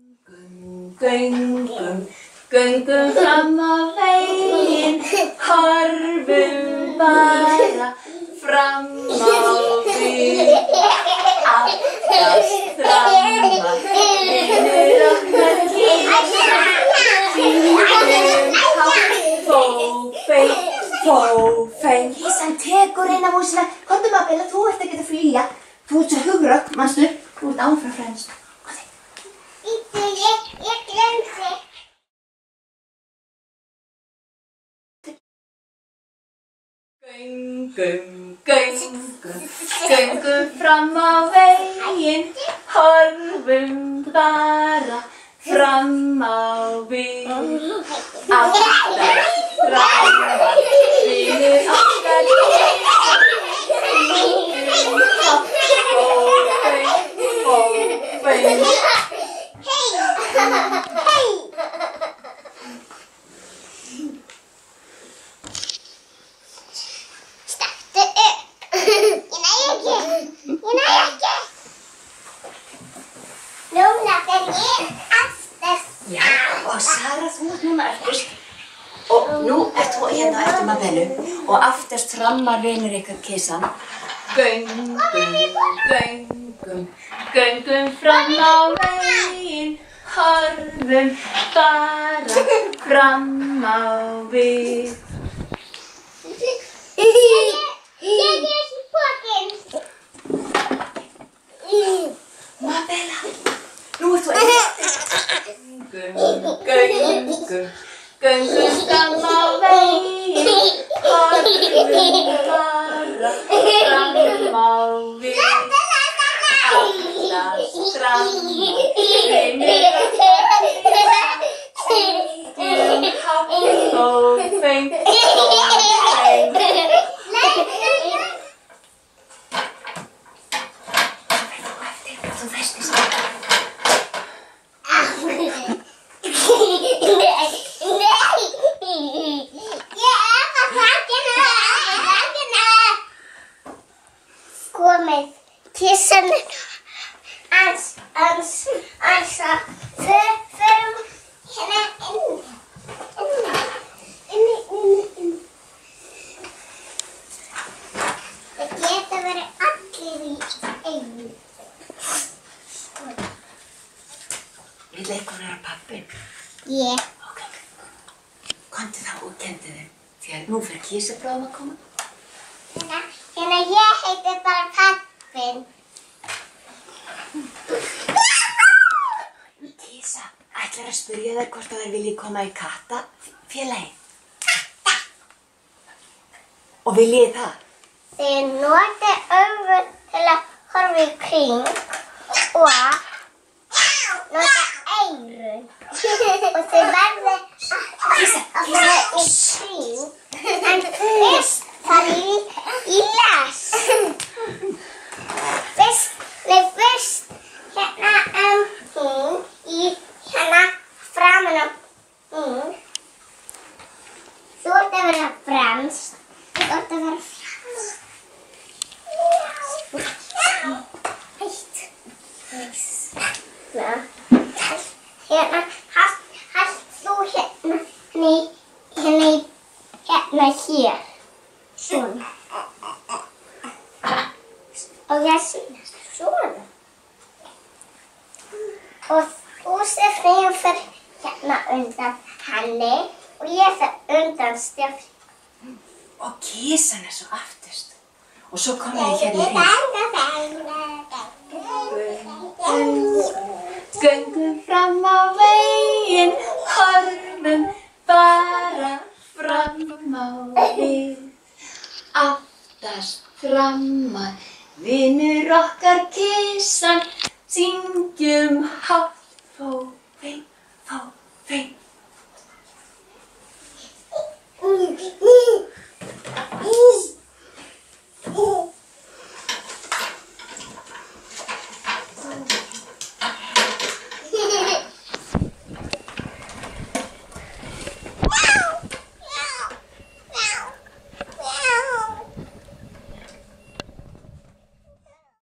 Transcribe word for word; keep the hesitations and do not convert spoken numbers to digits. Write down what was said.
Göngum, göngum fram á veginn, horfum bara fram á við. Aftast framar, vinur okkar kísa, syngjum hátt fófei, fófei. Kísan tekur eina músina. Komdu Mabela, þú ert ekki að flýja. Þú ert svo hugrögg, manstu? Þú ert áfram fremst. Bíddu, ég, ég glemdi. Göngum, göngum, göngum fram á veginn, horfum bara fram á við. Aftast framar, vinur okkar kísa, syngjum hátt fófei, fófei. Stattu upp. Ég næ ekki. Ég næ ekki. Núna fer ég aftast. Já, og Sara, þú ert núna aftast. Og nú ert þú hérna eftir Mabelu og aftast framar vinur ykkar kísan. Göngum, göngum, göngum fram á veginn, horfum bara fram á við. Ég er í bókin. Mabela, nú ert þú eftir. Göngum, göngum, göngum fram á veginn, horfum bara fram á við. Aftast framar, vinur okkar kísa, syngjum hátt fófei, fófei. Þú festist. Komið, kissan ans, ans, ansa, förum hérna inn, inn, inn, inn. Það geta verið allir í einu. Vil Leikur vera pappinn? Ég. Ok. Komdu þá og kendu þeim, því að nú fer kísabráðum að koma. Hérna, hérna ég heiti bara pappinn. Kísa, ætlar að spyrja þær hvort að þær vilji koma í kattafélagið. Og viljið þið það? Þið notið augun til að horfa í kring og nota eyrun. Og þið verðið að horfa í kring. En fyrst þarf ég í les. Fyrst, nei fyrst hérna um hún í hérna framan á hún. Þú ert að vera fremst. Þú ert að vera fremst. Eitt. Hérna. Hérna. Halt, halt þú hérna. Hérna í, hérna í, hérna hér. Svona. Og ég sýnast svona. Og þú Stefán fer hérna undan henni og ég fer undan Stefán. Og kísan er svo aftast. Og svo komið þið hérna í Göngum fram á veginn, horfum bara fram á við. Aftast framar, vinur okkar kísan, syngjum hátt fófei, fófei. Mm, mm, mm.